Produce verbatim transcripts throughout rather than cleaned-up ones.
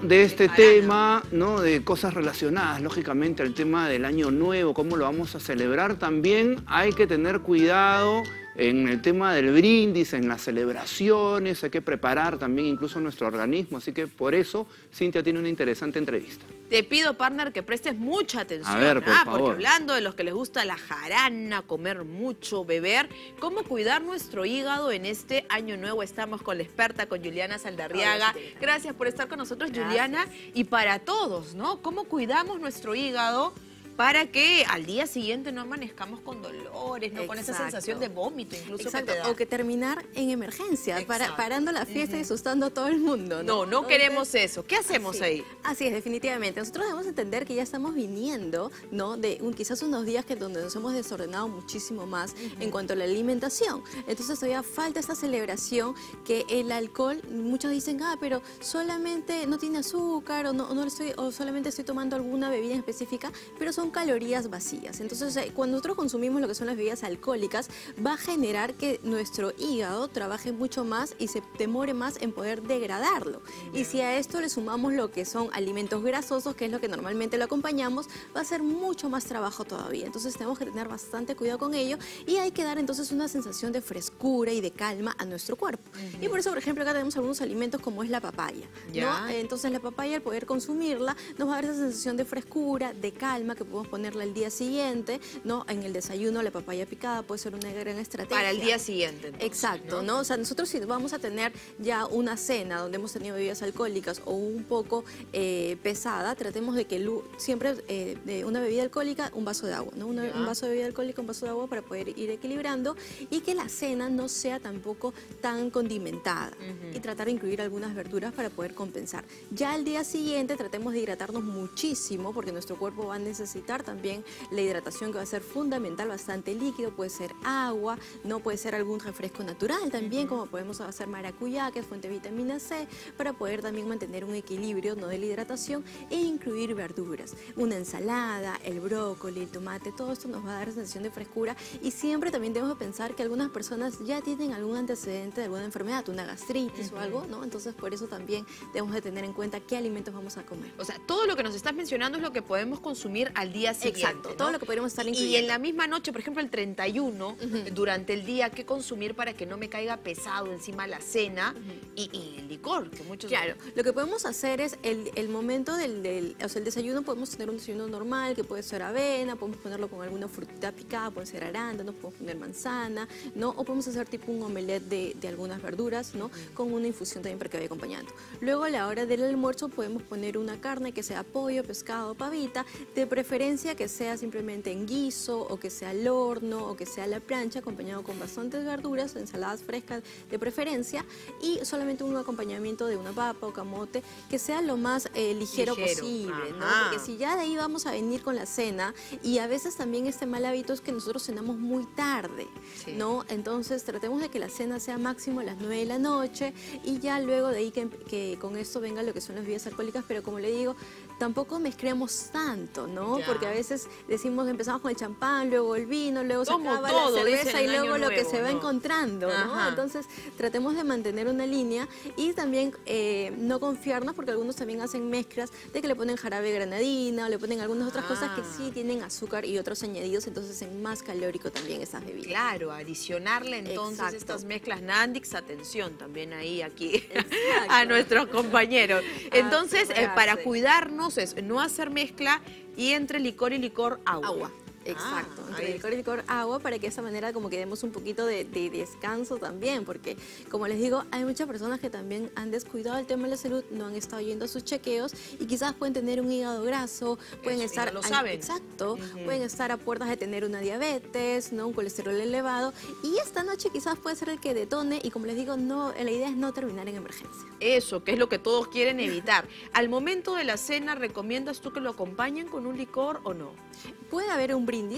de este tema, ¿no? De cosas relacionadas, lógicamente, al tema del Año Nuevo, cómo lo vamos a celebrar, también hay que tener cuidado en el tema del brindis, en las celebraciones, hay que preparar también incluso nuestro organismo, así que por eso Cintia tiene una interesante entrevista. Te pido, partner, que prestes mucha atención. A ver, por ah, favor. Porque hablando de los que les gusta la jarana, comer mucho, beber, ¿cómo cuidar nuestro hígado en este año nuevo? Estamos con la experta, con Juliana Saldarriaga. Gracias por estar con nosotros, Gracias. Juliana. Y para todos, ¿no? ¿Cómo cuidamos nuestro hígado para que al día siguiente no amanezcamos con dolores, no Exacto. con esa sensación de vómito incluso Exacto. que te da? O que terminar en emergencia, para, parando la fiesta uh-huh. y asustando a todo el mundo. No, no, no Entonces, queremos eso. ¿Qué hacemos así, ahí? Así es, definitivamente. Nosotros debemos entender que ya estamos viniendo, ¿no? De un, quizás unos días que donde nos hemos desordenado muchísimo más uh-huh. en cuanto a la alimentación. Entonces todavía falta esta celebración que el alcohol, muchos dicen, ah, pero solamente no tiene azúcar o, no, o, no estoy, o solamente estoy tomando alguna bebida en específica, pero son calorías vacías. Entonces, eh, cuando nosotros consumimos lo que son las bebidas alcohólicas, va a generar que nuestro hígado trabaje mucho más y se demore más en poder degradarlo. Yeah. Y si a esto le sumamos lo que son alimentos grasosos, que es lo que normalmente lo acompañamos, va a ser mucho más trabajo todavía. Entonces, tenemos que tener bastante cuidado con ello y hay que dar entonces una sensación de frescura y de calma a nuestro cuerpo. Uh-huh. Y por eso, por ejemplo, acá tenemos algunos alimentos como es la papaya, yeah. ¿no? Entonces, la papaya, al poder consumirla, nos va a dar esa sensación de frescura, de calma, que podemos poner al día siguiente, ¿no? En el desayuno la papaya picada puede ser una gran estrategia. Para el día siguiente. Entonces, Exacto, ¿no? ¿no? O sea, nosotros si vamos a tener ya una cena donde hemos tenido bebidas alcohólicas o un poco eh, pesada, tratemos de que siempre eh, de una bebida alcohólica, un vaso de agua, ¿no? Una, un vaso de bebida alcohólica, un vaso de agua para poder ir equilibrando y que la cena no sea tampoco tan condimentada uh-huh. y tratar de incluir algunas verduras para poder compensar. Ya al día siguiente tratemos de hidratarnos muchísimo porque nuestro cuerpo va a necesitar también la hidratación, que va a ser fundamental, bastante líquido, puede ser agua, no puede ser algún refresco natural también, uh-huh. como podemos hacer maracuyá, que es fuente de vitamina C, para poder también mantener un equilibrio, ¿no? de la hidratación e incluir verduras. Una ensalada, el brócoli, el tomate, todo esto nos va a dar sensación de frescura y siempre también debemos pensar que algunas personas ya tienen algún antecedente de alguna enfermedad, una gastritis uh-huh. o algo, ¿no? Entonces por eso también debemos de tener en cuenta qué alimentos vamos a comer. O sea, todo lo que nos estás mencionando es lo que podemos consumir al día siguiente. Exacto, ¿no? Todo lo que podríamos estar incluyendo. Y en la misma noche, por ejemplo, el treinta y uno, uh-huh. durante el día, ¿qué consumir para que no me caiga pesado encima la cena uh-huh. y, y el licor? Que muchos claro, lo que podemos hacer es el, el momento del, del, o sea, el desayuno, podemos tener un desayuno normal, que puede ser avena, podemos ponerlo con alguna frutita picada, puede ser arándano, podemos poner manzana, ¿no? O podemos hacer tipo un omelette de, de algunas verduras, ¿no? Uh-huh. Con una infusión también para que vaya acompañando. Luego, a la hora del almuerzo, podemos poner una carne que sea pollo, pescado, pavita, de preferencia que sea simplemente en guiso o que sea al horno o que sea a la plancha, acompañado con bastantes verduras, ensaladas frescas de preferencia y solamente un acompañamiento de una papa o camote que sea lo más eh, ligero, ligero posible, ¿no? Porque si ya de ahí vamos a venir con la cena y a veces también este mal hábito es que nosotros cenamos muy tarde, sí. ¿no? Entonces tratemos de que la cena sea máximo a las nueve de la noche y ya luego de ahí que, que con esto venga lo que son las bebidas alcohólicas, pero como le digo, tampoco mezclemos tanto, ¿no? Ya. Porque a veces decimos, empezamos con el champán, luego el vino, luego se acaba la cerveza y luego lo que se va ¿no? encontrando, ¿no? Entonces, tratemos de mantener una línea y también eh, no confiarnos, porque algunos también hacen mezclas de que le ponen jarabe de granadina o le ponen algunas otras ah. cosas que sí tienen azúcar y otros añadidos, entonces es más calórico también esas bebidas. Claro, adicionarle entonces Exacto. estas mezclas Nandix, atención también ahí, aquí, a nuestros compañeros. Entonces, ah, eh, para cuidarnos es no hacer mezcla y entre licor y licor agua. Agua. Exacto, ah, entre licor y licor agua para que de esa manera como que demos un poquito de, de descanso también, porque como les digo, hay muchas personas que también han descuidado el tema de la salud, no han estado yendo a sus chequeos y quizás pueden tener un hígado graso, pueden Eso, estar, no lo saben. Exacto, uh-huh. pueden estar a puertas de tener una diabetes, ¿no? Un colesterol elevado y esta noche quizás puede ser el que detone y como les digo, no, la idea es no terminar en emergencia. Eso, que es lo que todos quieren evitar. Al momento de la cena, ¿recomiendas tú que lo acompañen con un licor o no? Puede haber un brindis, no hay ya. ningún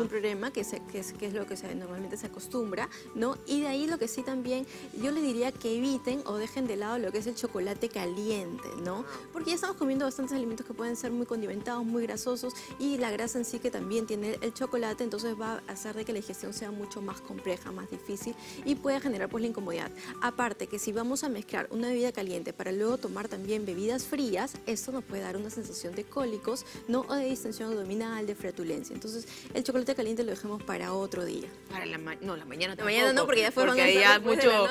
ningún problema, que, se, que, es, que es lo que se, normalmente se acostumbra, ¿no? Y de ahí lo que sí también, yo les diría que eviten o dejen de lado lo que es el chocolate caliente, ¿no? Porque ya estamos comiendo bastantes alimentos que pueden ser muy condimentados, muy grasosos, y la grasa en sí que también tiene el chocolate, entonces va a hacer de que la digestión sea mucho más compleja, más difícil, y puede generar pues la incomodidad. Aparte que si vamos a mezclar una bebida caliente para luego tomar también bebidas frías, esto nos puede dar una sensación de cólicos, ¿no? O de distensión abdominal, de flatulencia. Entonces, el chocolate caliente lo dejemos para otro día. Para la ma no, la mañana tampoco. La mañana no, porque ya fue porque ya mucho,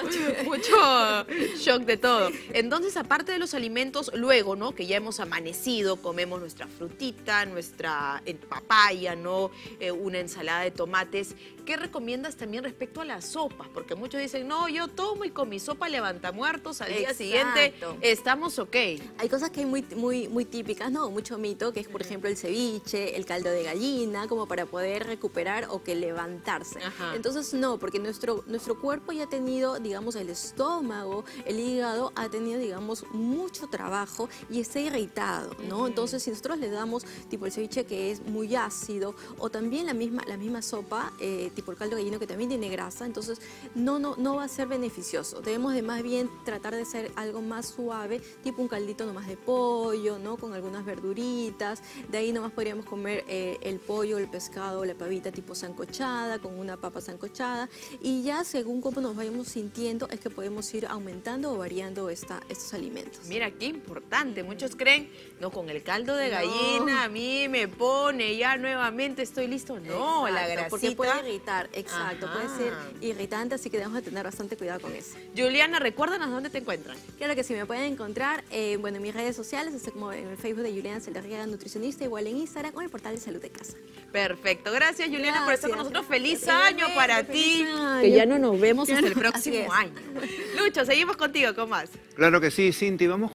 mucho shock de todo. Entonces, aparte de los alimentos, luego, ¿no? Que ya hemos amanecido, comemos nuestra frutita, nuestra papaya, ¿no? Eh, una ensalada de tomates. ¿Qué recomiendas también respecto a las sopas? Porque muchos dicen, no, yo tomo y con mi sopa levantamuertos al día Exacto. siguiente estamos ok. Hay cosas que hay muy, muy, muy típicas, ¿no? Mucho mito, que es, por ejemplo, el ceviche, el caldo de gallina, como para poder recuperar o que levantarse. Ajá. Entonces, no, porque nuestro, nuestro cuerpo ya ha tenido, digamos, el estómago, el hígado, ha tenido, digamos, mucho trabajo y está irritado, ¿no? Uh-huh. Entonces, si nosotros le damos, tipo el ceviche que es muy ácido, o también la misma, la misma sopa, eh, tipo el caldo de gallina que también tiene grasa, entonces no, no, no va a ser beneficioso. Debemos de más bien tratar de hacer algo más suave, tipo un caldito nomás de pollo, ¿no? Con algunas verduritas. De ahí nomás podríamos comer eh, el pollo, el pescado, la pavita tipo sancochada, con una papa sancochada. Y ya según cómo nos vayamos sintiendo, es que podemos ir aumentando o variando esta, estos alimentos. Mira, qué importante. Muchos creen, no, con el caldo de No. gallina a mí me pone, ya nuevamente estoy listo. No, Exacto, la grasita. porque puede irritar, exacto, Ajá. puede ser irritante, así que debemos de tener bastante cuidado con eso. Juliana, recuérdanos dónde te encuentran. Claro que sí, me pueden encontrar eh, bueno, en mis redes sociales, así como en el Facebook de Juliana Saldarriaga, nutricionista, igual en Instagram o en el portal de Salud de Casa. Perfecto. Gracias, Juliana, por estar con Gracias. nosotros. Feliz Igualmente, año para feliz ti. año. Que ya no nos vemos hasta el Así próximo es. año. Lucho, seguimos contigo con más. Claro que sí, Cinti, vamos